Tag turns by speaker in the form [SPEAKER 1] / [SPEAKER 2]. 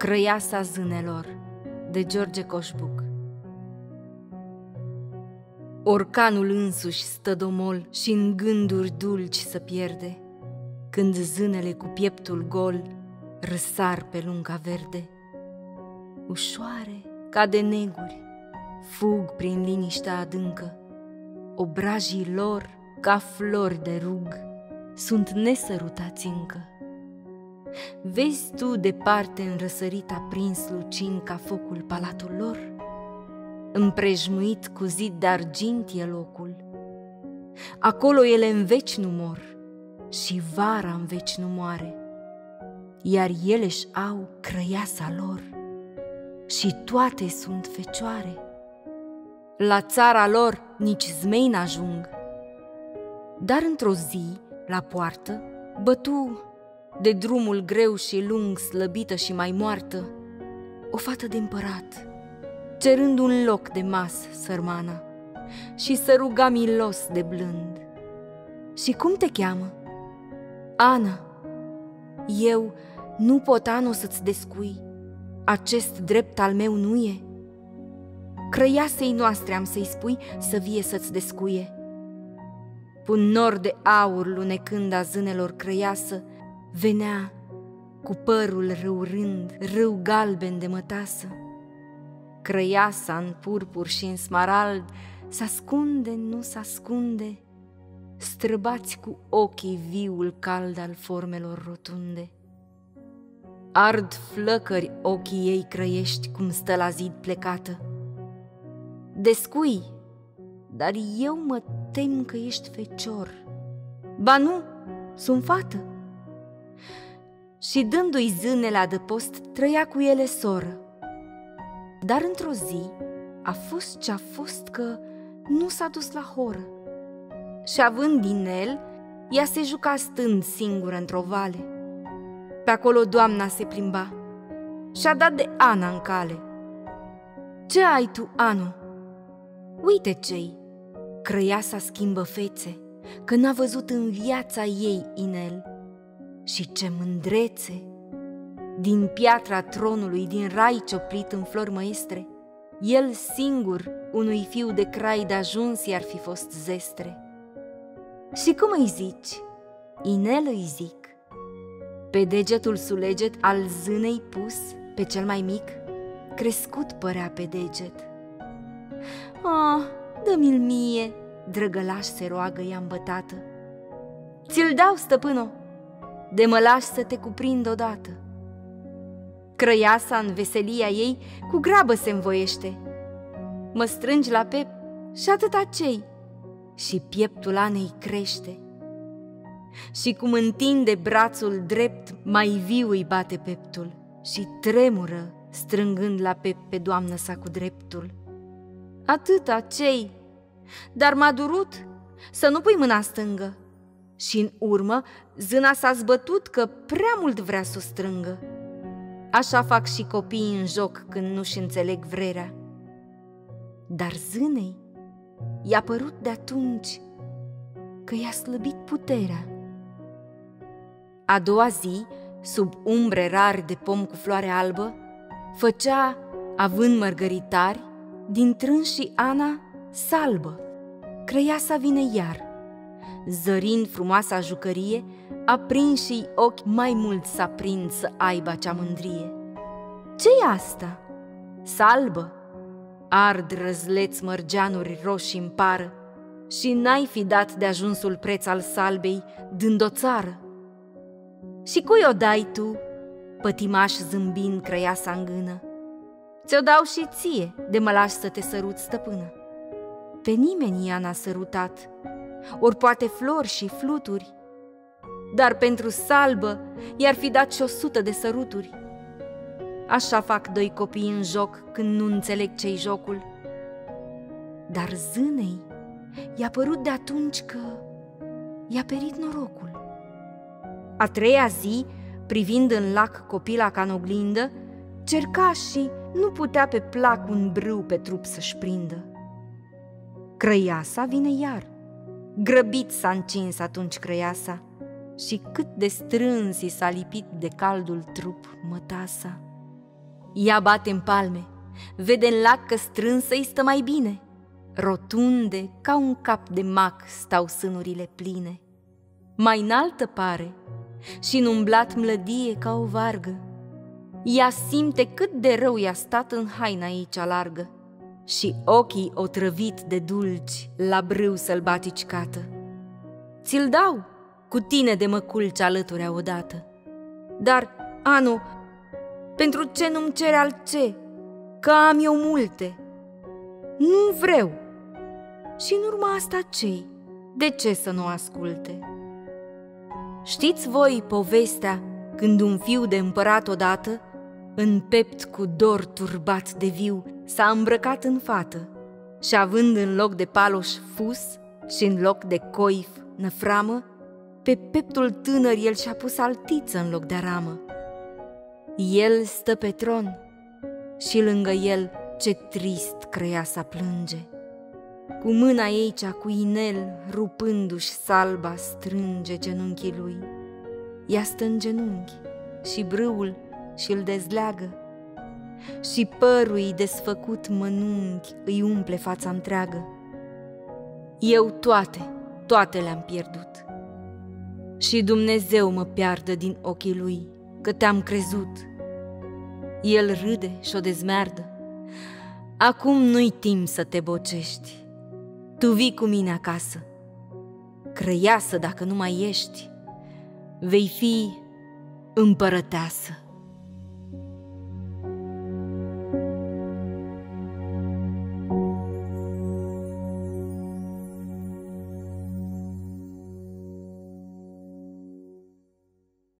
[SPEAKER 1] Crăiasa zânelor, de George Coșbuc. Orcanul însuși stă domol și în gânduri dulci se pierde, când zânele cu pieptul gol răsar pe lunga verde. Ușoare ca de neguri fug prin liniștea adâncă, obrajii lor ca flori de rug sunt nesărutați încă. Vezi tu departe în răsărit aprins lucind ca focul palatul lor? Împrejmuit cu zid de argint e locul. Acolo ele în veci nu mor și vara în veci nu moare, iar ele-și au crăiasa lor și toate sunt fecioare. La țara lor nici zmei n-ajung, dar într-o zi, la poartă, bătu de drumul greu și lung, slăbită și mai moartă, o fată de împărat, cerând un loc de masă sărmana, și să ruga milos de blând. Și cum te cheamă? Ana. Eu nu pot, Ano, să-ți descui, acest drept al meu nu e. Crăiasei noastre am să-i spui să vie să-ți descuie. Pun nor de aur lunecând a zânelor crăiasă, venea cu părul râurând, râu galben de mătasă. Crăiasa în purpur și în smarald s-ascunde, nu s-ascunde, străbați cu ochii viul cald al formelor rotunde. Ard flăcări ochii ei crăiești cum stă la zid plecată. Descui, dar eu mă tem că ești fecior. Ba nu, sunt fată. Și dându-i zânele adăpost, trăia cu ele soră. Dar într-o zi a fost ce-a fost că nu s-a dus la horă. Și având din el, ea se juca stând singură într-o vale. Pe acolo doamna se plimba și-a dat de Ana în cale. Ce ai tu, Ano? Uite ce-i, crăiasa schimbă fețe, că n-a văzut în viața ei inel. Și ce mândrețe! Din piatra tronului, din rai cioplit în flori măestre, el singur unui fiu de crai de-ajuns i-ar fi fost zestre. Și cum îi zici? Inel îi zic. Pe degetul suleget al zânei pus, pe cel mai mic, crescut părea pe deget. Ah, dă-mi-l mie, drăgălaș se roagă ea îmbătată. Ți-l dau, stăpâno, de mă lași să te cuprind odată. Crăiasa în veselia ei cu grabă se învoiește. Mă strângi la pep și atâta cei, și pieptul Anei crește. Și cum întinde brațul drept, mai viu îi bate peptul și tremură strângând la pep pe doamnă sa cu dreptul. Atâta cei, dar m-a durut să nu pui mâna stângă. Și în urmă zâna s-a zbătut că prea mult vrea să o strângă. Așa fac și copiii în joc când nu-și înțeleg vrerea. Dar zânei i-a părut de atunci că i-a slăbit puterea. A doua zi, sub umbre rari de pom cu floare albă, făcea, având mărgăritari, din trânși Ana salbă. Crăiasa vine iar, zărind frumoasa jucărie, aprinși-i ochi mai mult s-aprind să aibă acea mândrie. Ce-i asta? Salbă? Ard răzleț mărgeanuri roșii în pară și n-ai fi dat de ajunsul preț al salbei dând o țară. Și cui o dai tu? Pătimaș zâmbind crăiasa în gână. Ți-o dau și ție, de mă lași să te sărut, stăpână. Pe nimeni ea n-a sărutat, ori poate flori și fluturi, dar pentru salbă i-ar fi dat și 100 de săruturi. Așa fac doi copii în joc când nu înțeleg ce-i jocul. Dar zânei i-a părut de atunci că i-a perit norocul. A treia zi, privind în lac copila ca în oglindă, cerca și nu putea pe plac un brâu pe trup să-și prindă. Crăiasa vine iar. Grăbit s-a încins atunci crăiasa și cât de strâns i s-a lipit de caldul trup mătasa. Ea bate în palme, vede în lac că strânsă-i stă mai bine. Rotunde, ca un cap de mac, stau sânurile pline. Mai înaltă pare și în umblat mlădie ca o vargă. Ea simte cât de rău i-a stat în haina ei cea largă și ochii otrăvit de dulci la brâu sălbatici cată. Ți-l dau, cu tine de mă culci alăturea odată. Dar, Anu, pentru ce nu-mi cere altce? Că am eu multe. Nu vreau. Și în urma asta ce-i? De ce să nu asculte? Știți voi povestea când un fiu de împărat odată, în pept cu dor turbat de viu, s-a îmbrăcat în fată și având în loc de paloș fus și în loc de coif năframă, pe peptul tânăr el și-a pus altiță în loc de aramă. El stă pe tron și lângă el ce trist crăiasa plânge. Cu mâna ei cea cu inel, rupându-și salba, strânge genunchii lui. Ea stă în genunchi și brâul și-l dezleagă și părul desfăcut mănunchi îi umple fața întreagă. Eu toate le-am pierdut și Dumnezeu mă piardă din ochii lui, că te-am crezut. El râde și-o dezmeardă. Acum nu-i timp să te bocești. Tu vii cu mine acasă. Crăiasă dacă nu mai ești, vei fi împărăteasă.